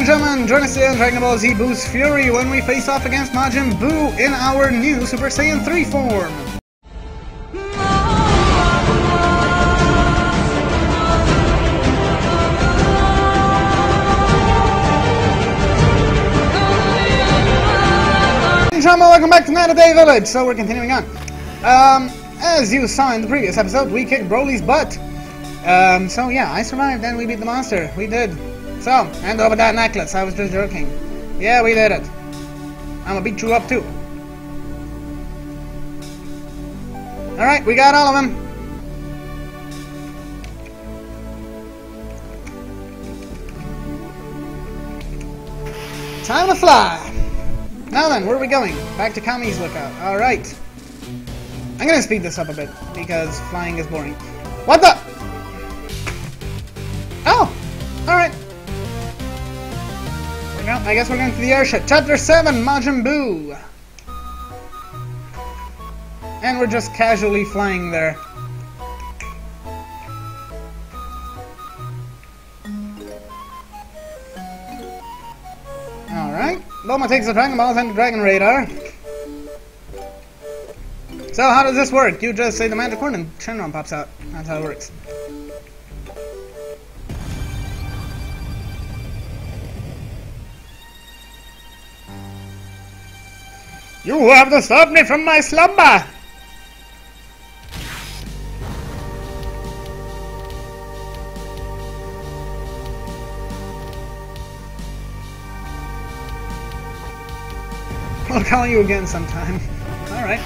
and gentlemen, join us today on Dragon Ball Z Buu Fury when we face off against Majin Buu in our new Super Saiyan 3 form. Gentlemen, welcome back to Night of Day Village. So we're continuing on. As you saw in the previous episode, we kicked Broly's butt. So yeah, I survived and we beat the monster. We did. So, hand over that necklace. I was just joking. Yeah, we did it. I'm gonna beat you up too. Alright, we got all of them. Time to fly. Now then, where are we going? Back to Kami's lookout. Alright. I'm gonna speed this up a bit, because flying is boring. What the? Oh! Alright. Well, I guess we're going to the airship. Chapter 7, Majin Buu. And we're just casually flying there. Alright. Bulma takes the Dragon Balls and the Dragon Radar. So how does this work? You just say the magic word and Shenron pops out. That's how it works. You have disturbed me from my slumber! I'll call you again sometime. Alright.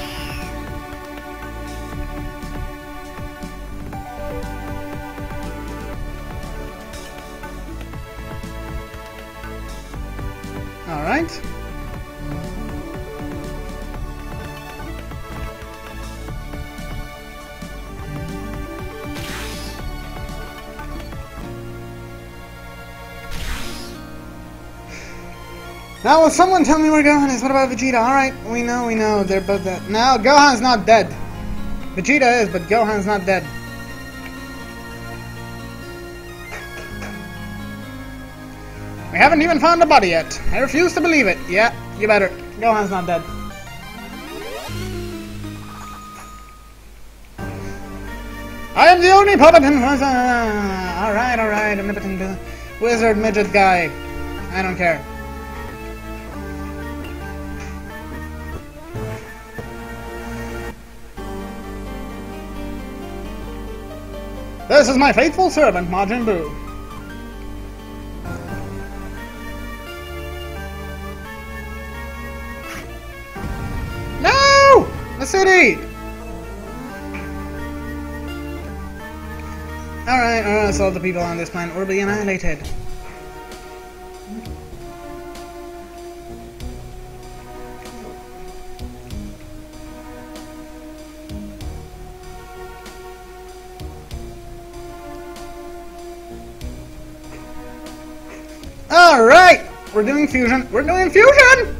Alright. Now, will someone tell me where Gohan is? What about Vegeta? Alright, we know, they're both dead. Now, Gohan's not dead. Vegeta is, but Gohan's not dead. We haven't even found the body yet. I refuse to believe it. Yeah, you better. Gohan's not dead. I am the only puppet in... Alright, omnipotent wizard midget guy. I don't care. This is my faithful servant, Majin Buu. No! The city! Alright, so all the people on this planet will be annihilated. Alright! We're doing fusion! We're doing fusion!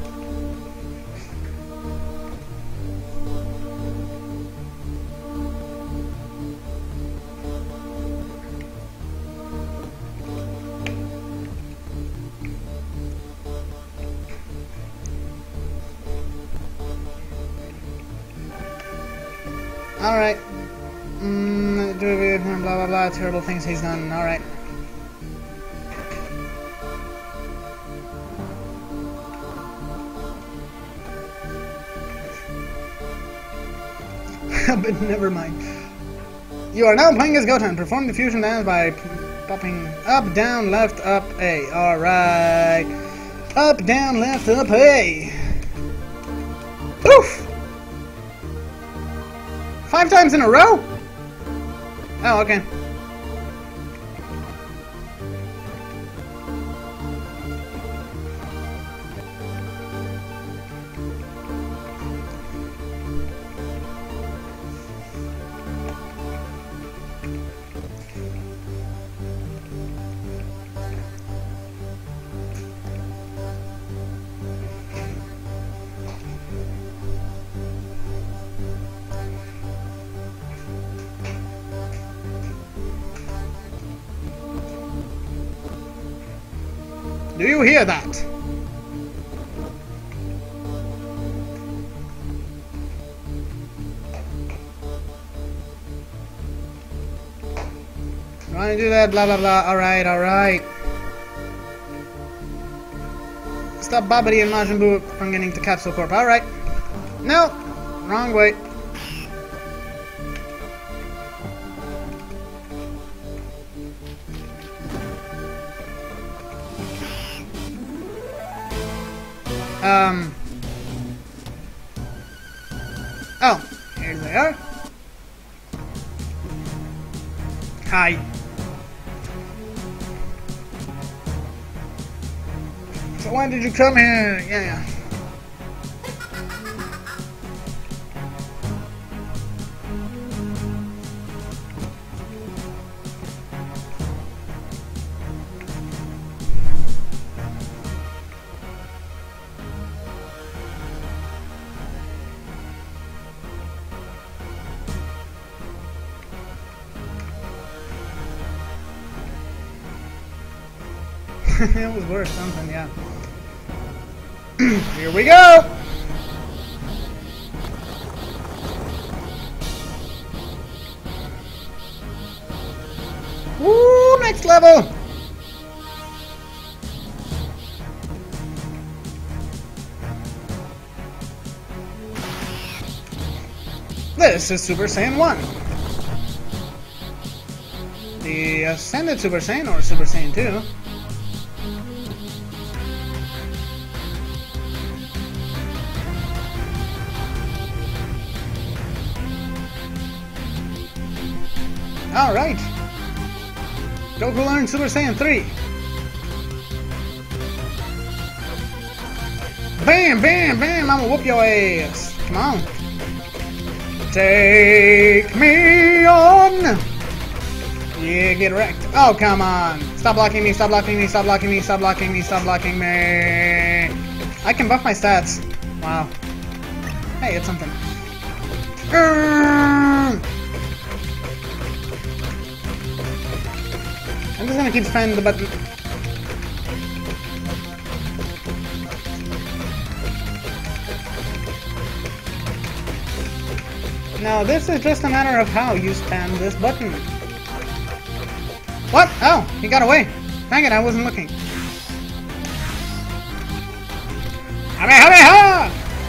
Alright. Blah blah blah, terrible things he's done. Alright. But never mind. You are now playing as Goten. Perform the fusion dance by popping up, down, left, up, A. Alright. Up, down, left, up, A. Oof! 5 times in a row? Oh, okay. Do you hear that? You wanna do that? Blah blah blah. Alright, alright. Stop Babidi and Majin Buu from getting to Capsule Corp. Alright. No! Wrong way. Oh, here they are. Hi. So why did you come here? Yeah. It was worth something, yeah. Here we go! Woo! Next level! This is Super Saiyan 1. The Ascended Super Saiyan, or Super Saiyan 2. Alright. Goku learned Super Saiyan 3. Bam, bam, bam, I'ma whoop your ass. Come on. Take me on. Yeah, get wrecked. Oh, come on. Stop blocking me, stop blocking me, stop blocking me, stop blocking me, stop blocking me. I can buff my stats. Wow. Hey, it's something. I'm just gonna keep spamming the button. Now, this is just a matter of how you spam this button. What? Oh, he got away. Dang it, I wasn't looking. Kamehameha!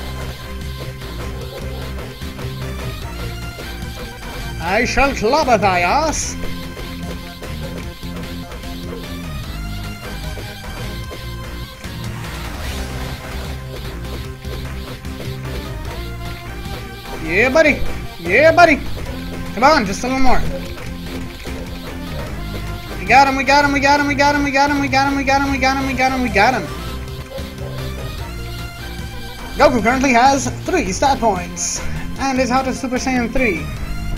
I shall clobber thy ass. Yeah, buddy. Yeah, buddy. Come on, just a little more. We got him, we got him, we got him, we got him, we got him, we got him, we got him, we got him, we got him, we got him. Goku currently has 3 stat points and is out of Super Saiyan 3.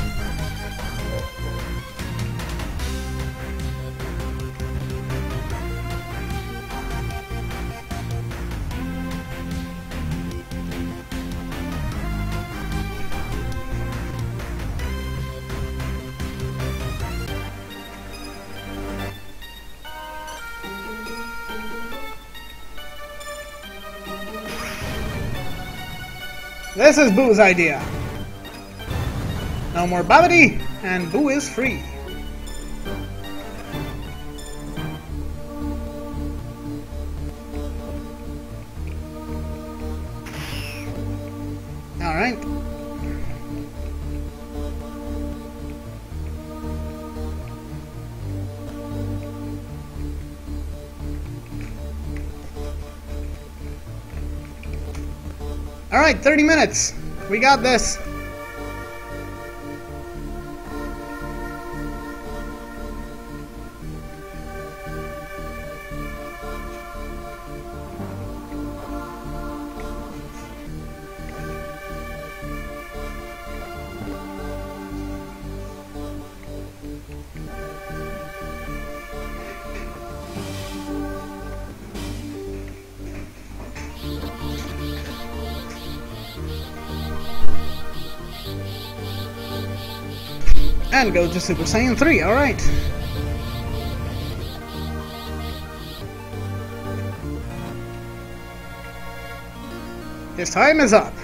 This is Buu's idea. No more Babidi, and Buu is free. Alright. Alright, 30 minutes. We got this. And go to Super Saiyan 3, alright. His time is up.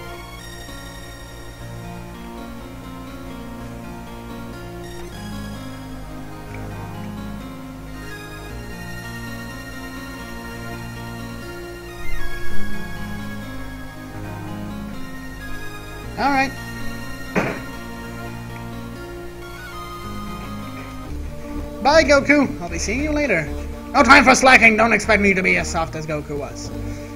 Alright. Bye, Goku. I'll be seeing you later. No time for slacking. Don't expect me to be as soft as Goku was.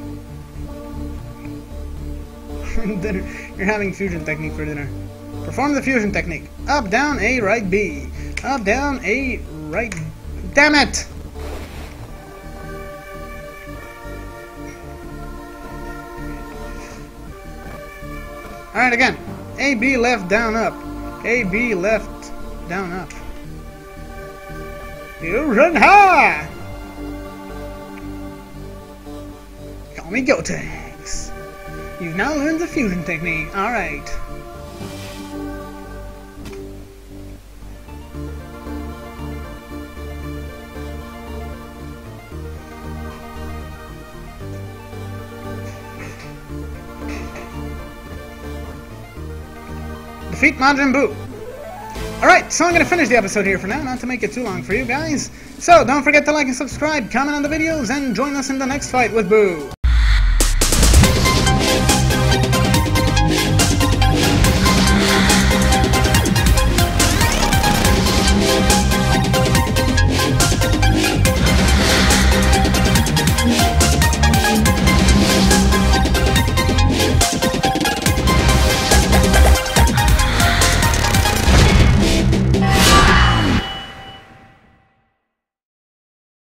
Dinner. You're having fusion technique for dinner. Perform the fusion technique. Up, down, A, right, B. Up, down, A, right... Damn it! Alright, again. A, B, left, down, up. A, B, left, down, up. Fusion high! Call me Gotenks. You've now learned the fusion technique. Alright. Defeat Majin Buu. Alright, so I'm going to finish the episode here for now, not to make it too long for you guys. So, don't forget to like and subscribe, comment on the videos, and join us in the next fight with Buu.